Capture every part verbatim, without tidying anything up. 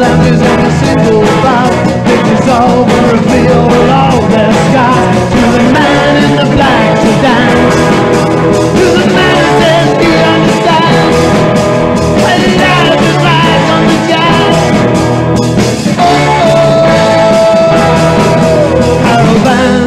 families in a single file. Pictures over a field, all their skies. To the man in the black sedan, to the man who says he understands. When life is life on the gas. Oh, oh, caravan.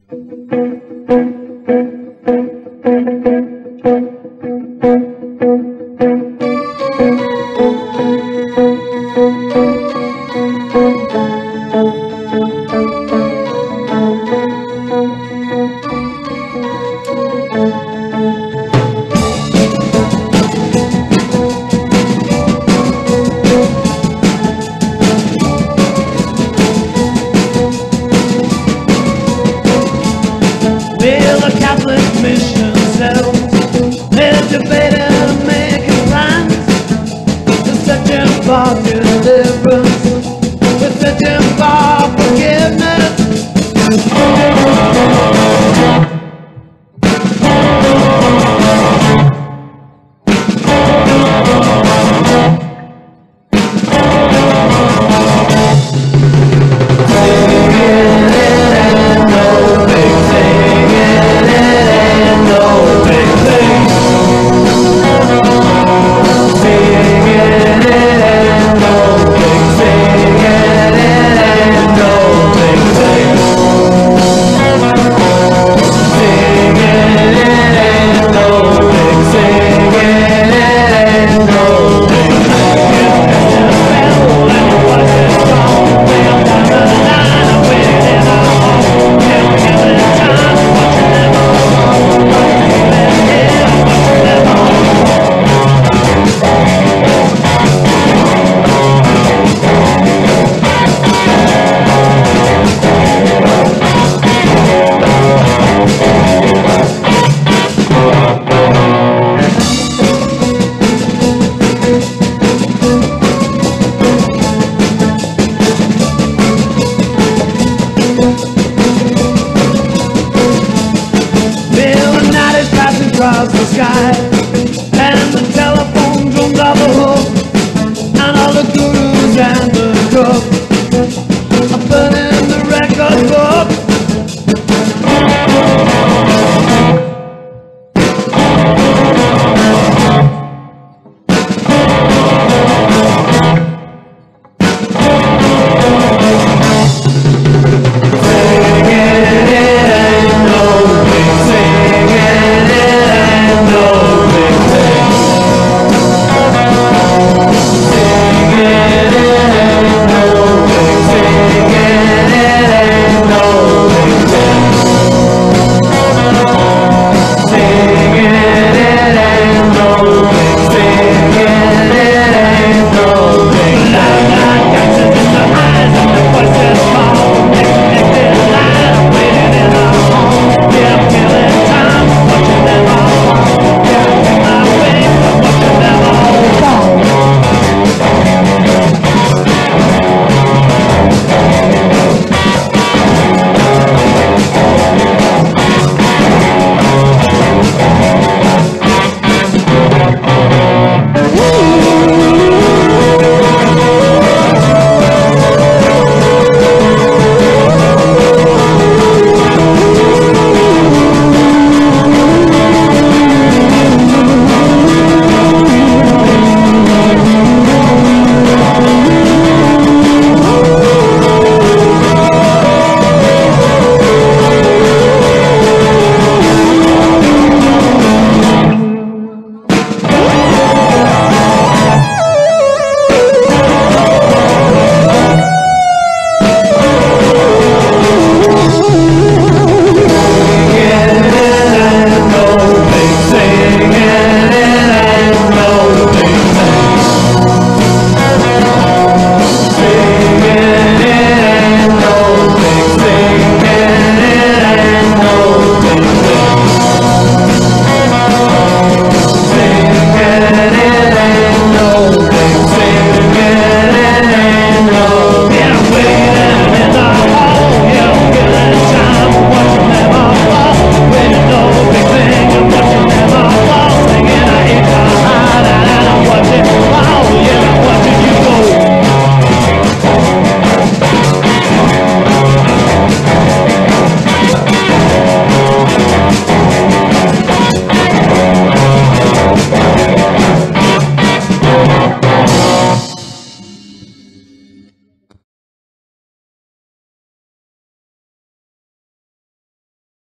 Mission cells, they're debating and making plans. They're searching for deliverance, they're searching for forgiveness. Across the sky, and the telephone drums off the hook, and all the gurus and the crooks are burning the record book. Singing, it ain't no big, singing, it ain't no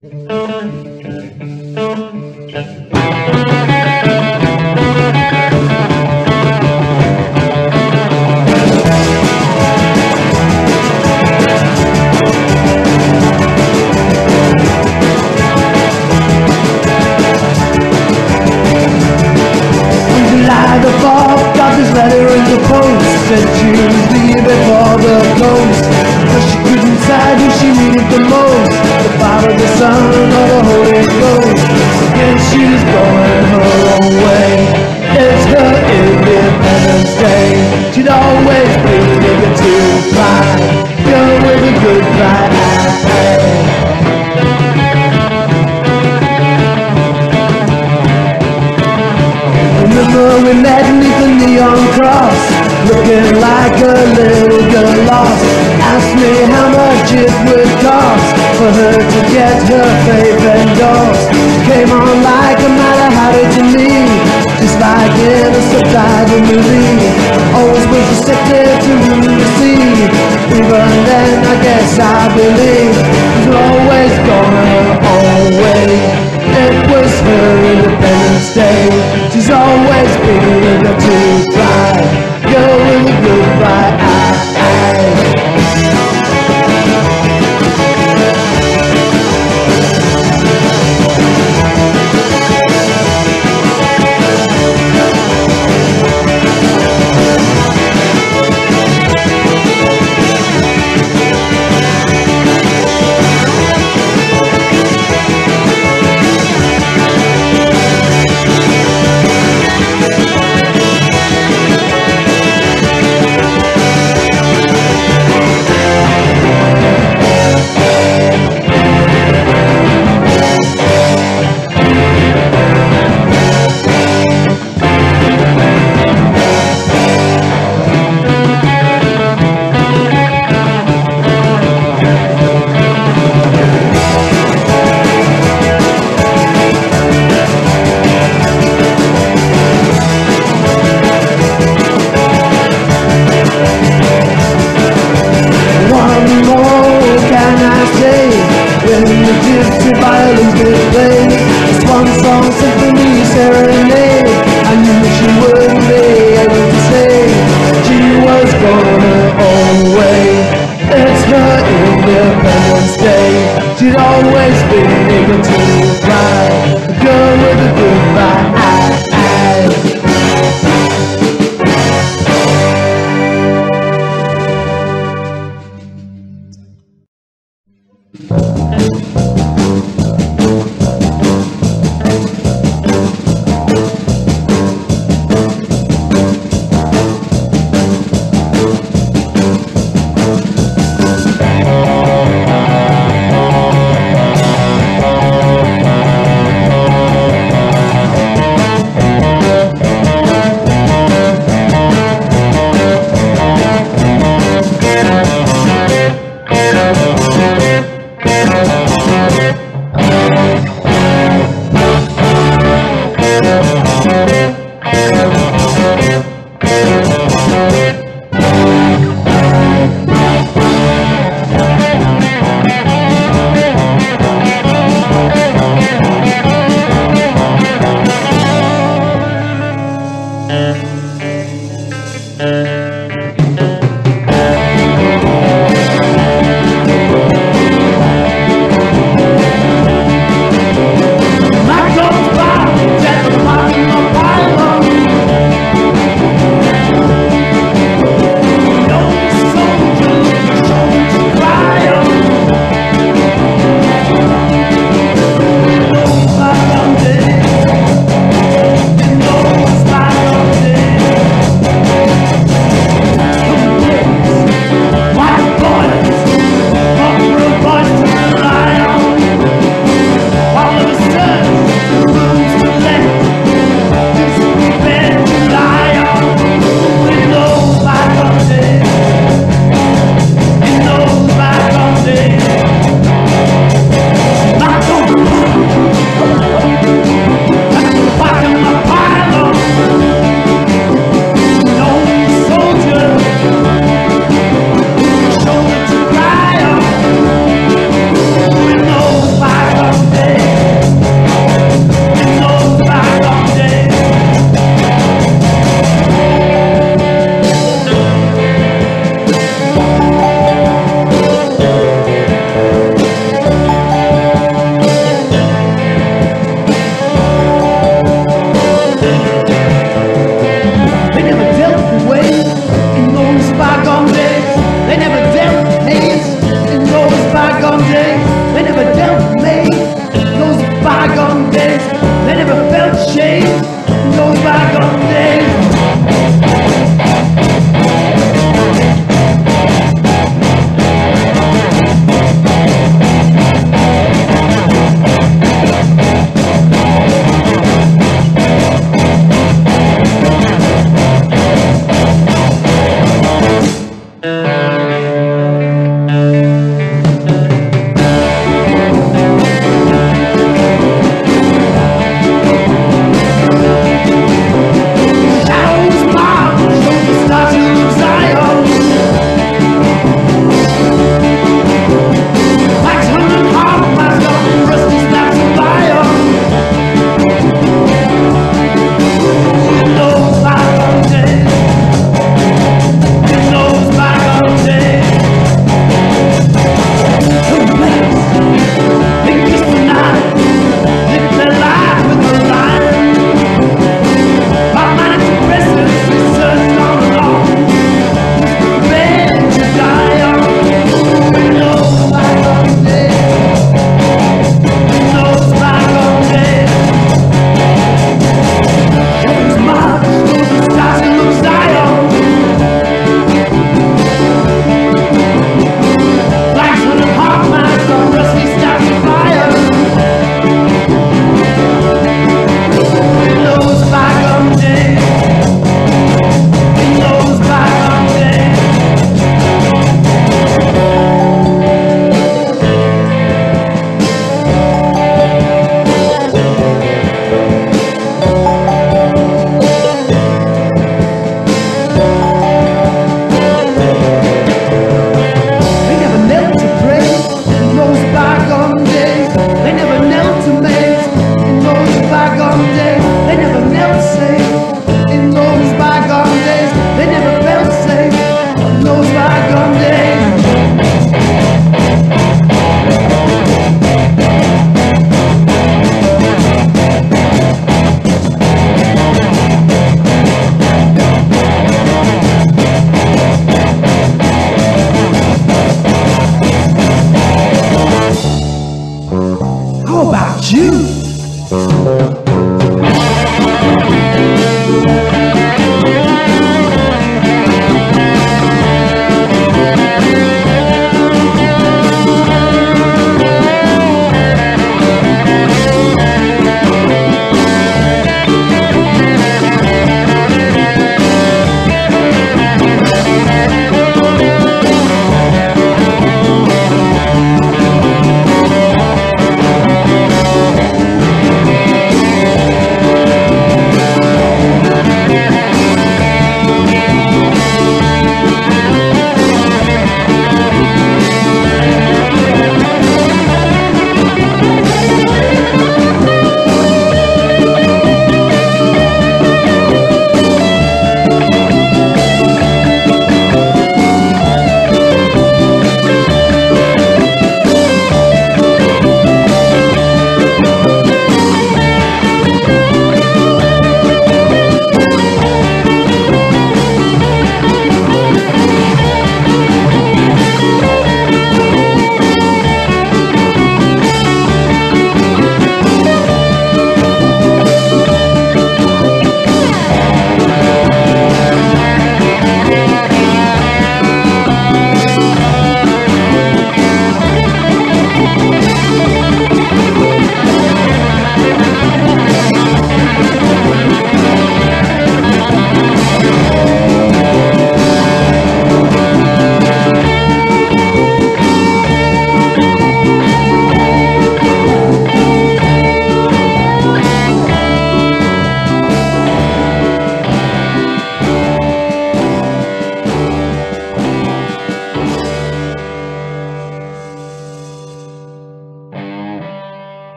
Said she was leaving for the coast, but she couldn't decide who she needed the most, the Father, the Son, or the Holy Ghost. Again she's going her own way. It's her Independence Day. She'd always be eager to fly, go with a goodbye. Remember we met beneath the neon cross, looking like a little girl lost. Asked me how much it would cost for her to get her faith endorsed. Came on like a matter harder to me, just like in a subtitle movie. Always was receptive to receive. Even then I guess I believe she's always gone her own way. It was her Independence Day. She's always been eager to fly, go with a goodbye. Violins did play a swan song, symphony, serenade. I knew she wouldn't be able to say she was going her own way. It's her Independence Day. She'd always been eager to fly, a girl with a goodbye.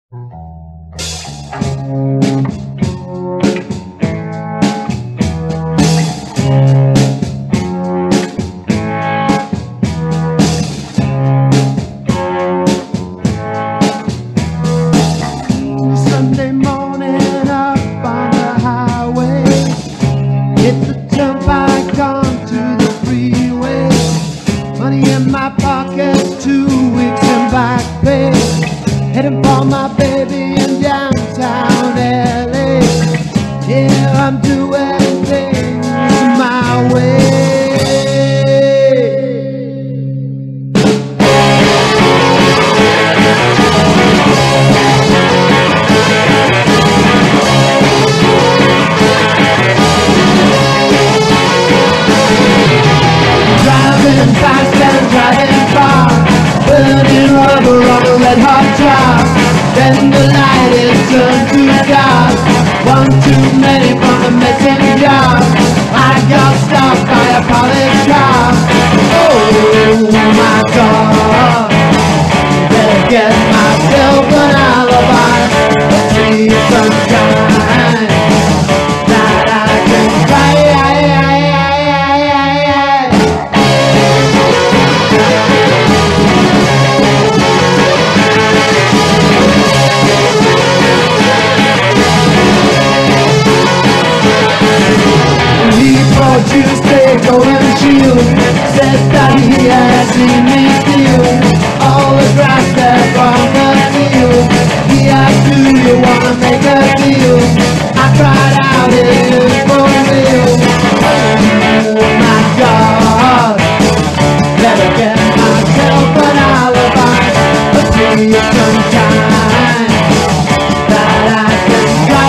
Sunday morning up on the highway, hit the turnpike onto the freeway. Money in my pocket, two weeks in back pay. Heading for my baby in downtown L A. Yeah, I'm doing things my way. Driving fast and driving far, burning rubber on a red hot job. Then the light is turned to dark. One too many from the missing job. I got stopped by a police car. Oh my God, better get myself an alibi. See sunshine that I can cry. Tuesday golden shield says that he has seen me steal all the grass there from the field. He asked, do you wanna make a deal? I cried out, it is for real. Oh my God, better get myself an alibi. But please sunshine that I can cry.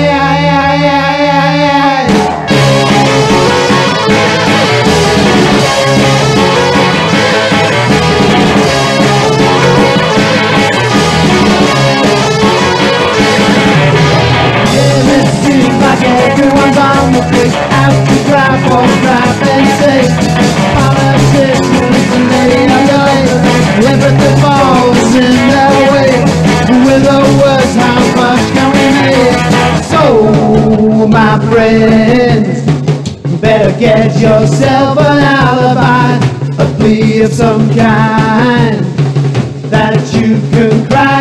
Everyone's on the pick out to grab or grab and say politicians and they are going. Everything falls in their way. With the words, how much can we make? So, my friends, you better get yourself an alibi, a plea of some kind that you can cry.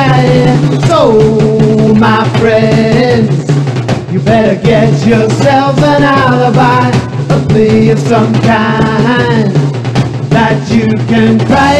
So, my friends, you better get yourself an alibi, a plea of some kind that you can cry.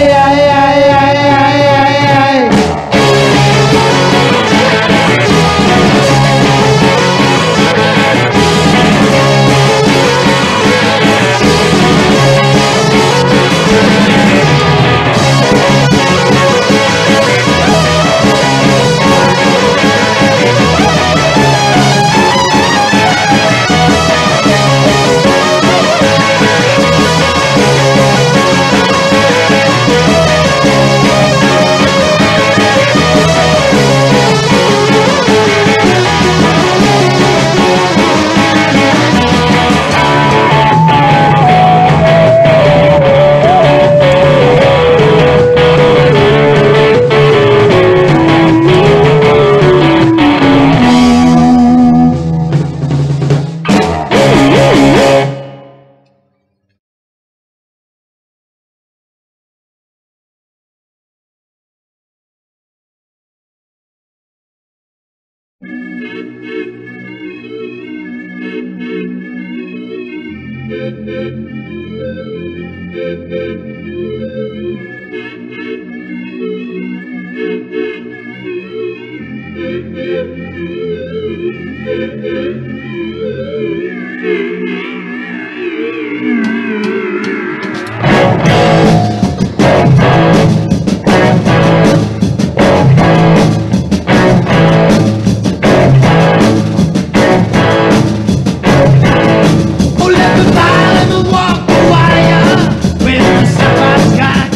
Oh, let the violin walk the wire with the sapphire sky.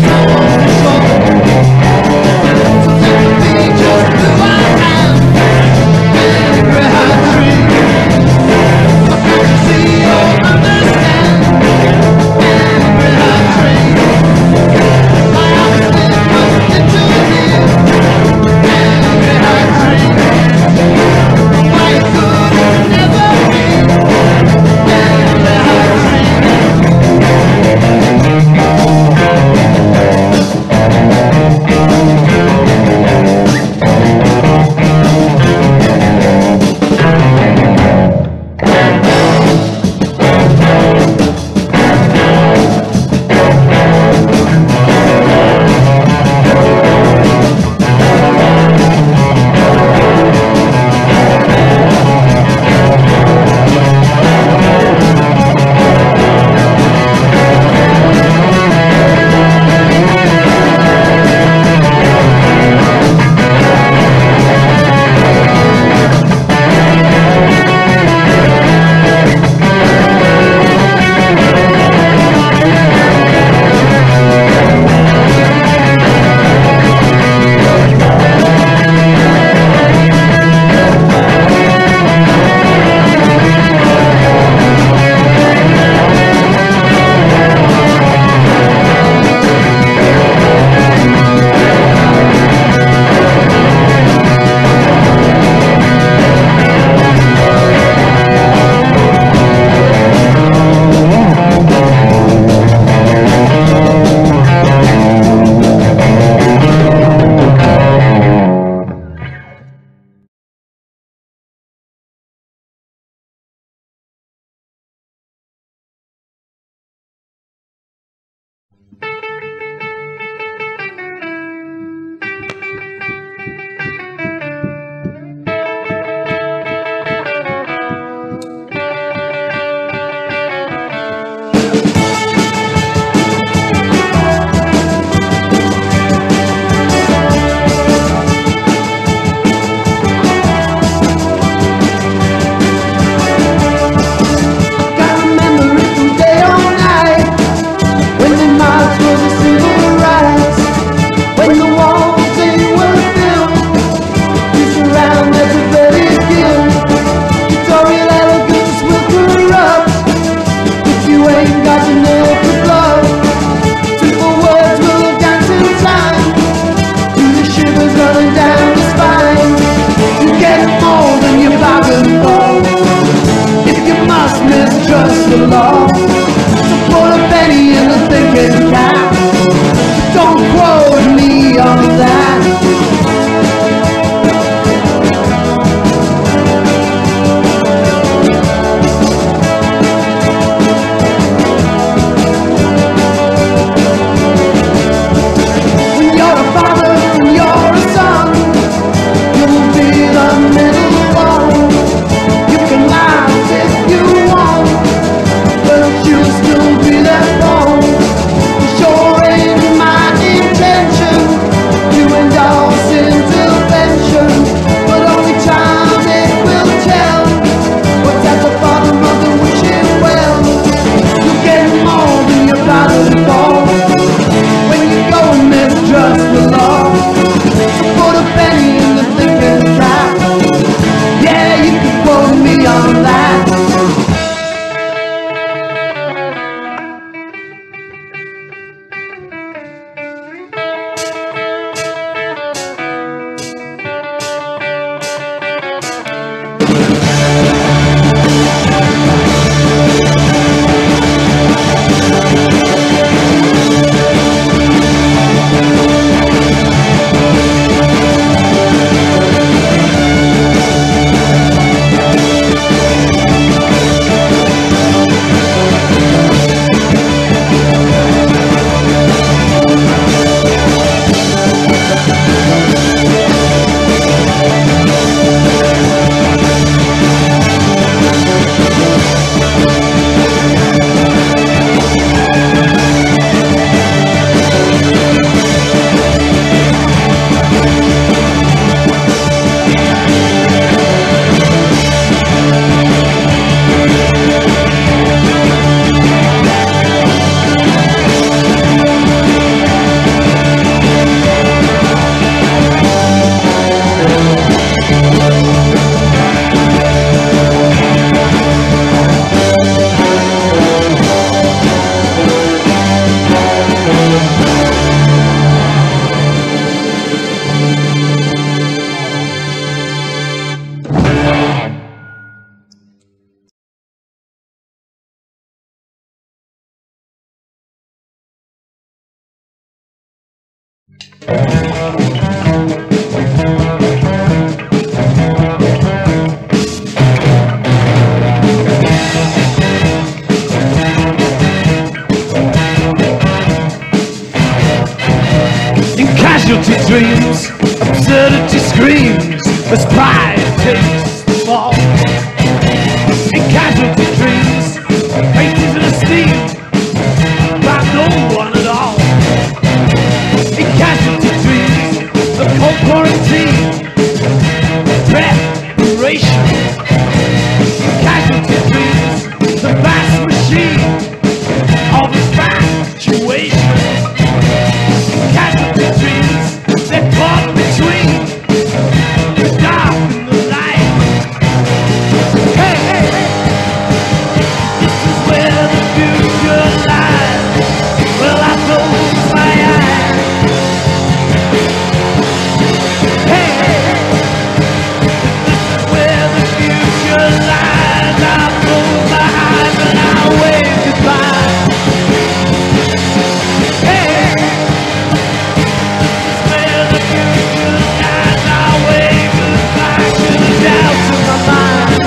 Why don't you In casualty dreams, absurdity screams as pride takes the fall. In casualty dreams, faith is an esteem by no one at all. In casualty dreams, the cold quarantine, preparation. In casualty dreams, the vast machine of infatuation. In casualty dreams, they're caught between the dark and the light. Hey, hey, hey, this is where the future lies. Well, I close my eyes. Hey, hey, hey, this is where the future lies. I close my eyes and I wave goodbye. Hey, hey, this is where the future lies. I wave goodbye to the doubts in my mind.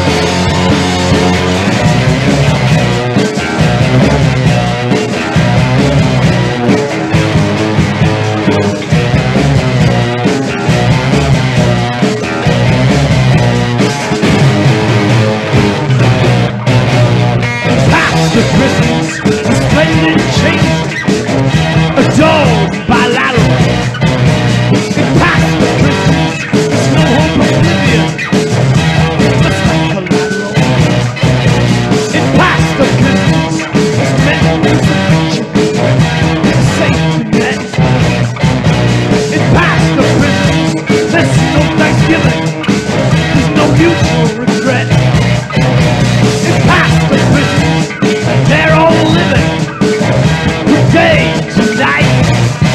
Past the prisons, resplendent changes, adored bilateral. Past the prisons, there's no hope of oblivion, just like collateral. In past the prisons, there's mental crucifixion, safe net. In past the prisons, there's no Thanksgiving, there's no mutual regret. In past the prisons, they're all living from day to night.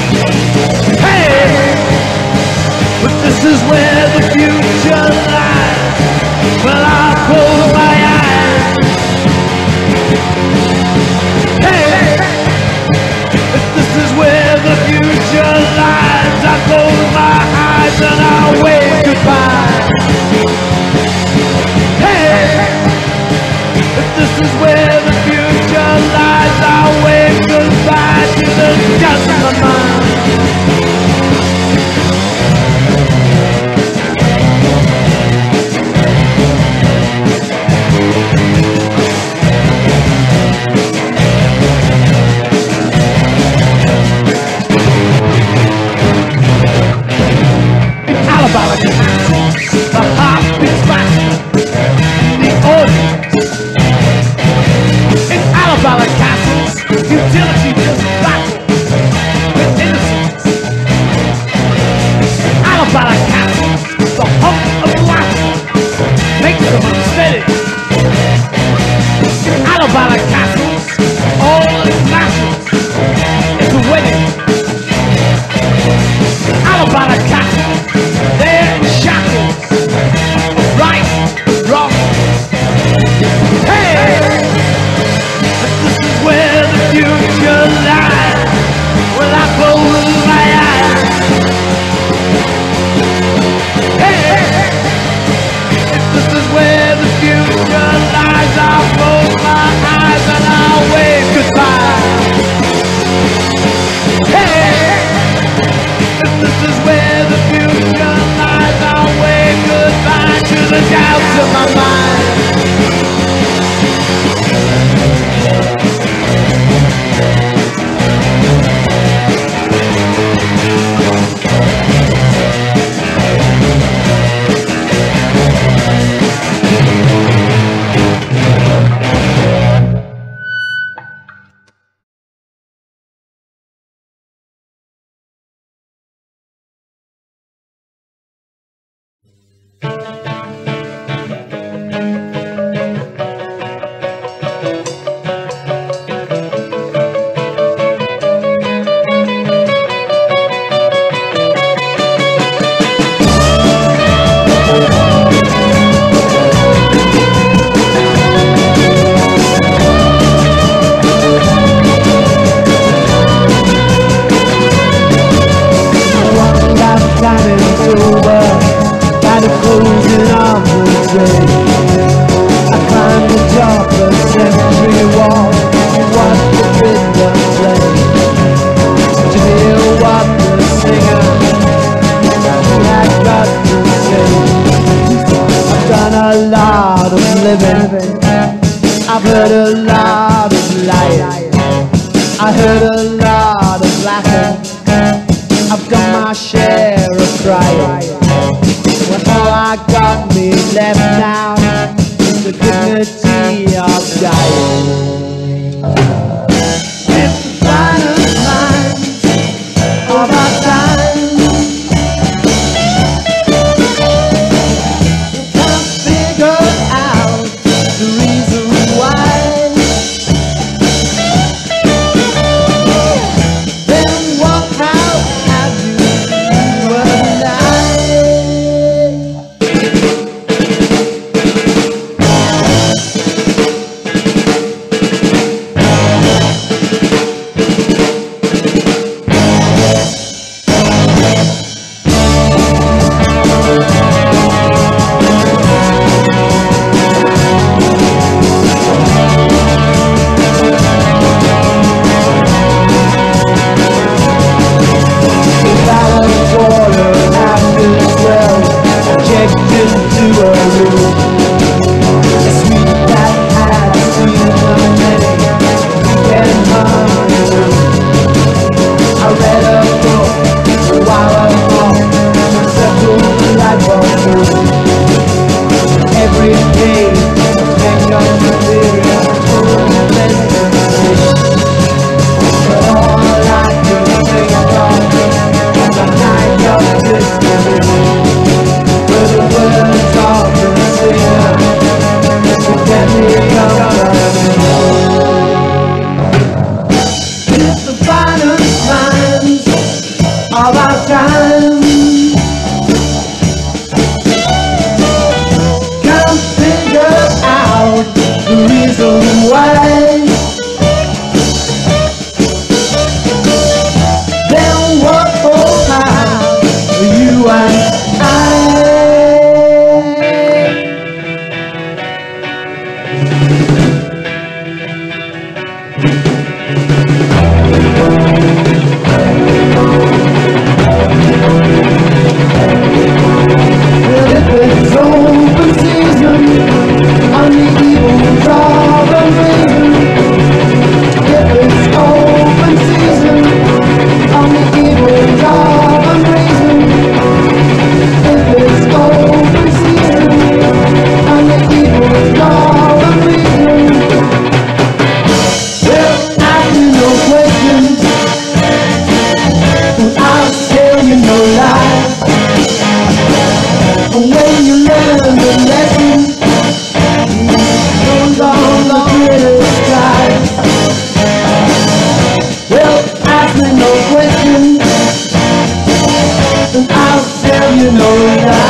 Hey, but this is where the future lies. Well, I'll close my eyes. Hey, but this is where the future lies. I close my eyes and I'll wave goodbye. Hey, if this is where the future lies, I'll wave goodbye to the doubts in my mind. In Alabama, the heart beats faster. The audience. In Alabama castles, utility just battle with innocence. In Alabama castles, the hump of laughter makes them unsteady. In Alabama castles, all that matters is a wedding. In Alabama castles, they're in shackles of right and wrong. Hey! This is where the future lies. Well, I close my eyes. Hey, if this is where the future lies, I'll close my eyes and I'll wave goodbye. Hey, if this is where the future lies, I'll wave goodbye to the doubts of my mind. Time is over, by the closing I've done my share of crying, when all I got me left now is the dignity of dying. It's the final line of our time. Can't figure out the reason why. Then what, how have you and I? Of our time, can't figure out the reason why. Then what, oh how, you and I. When you learn the lesson, goes on the glitter sky. Well, ask me no questions, and I'll tell you no lie.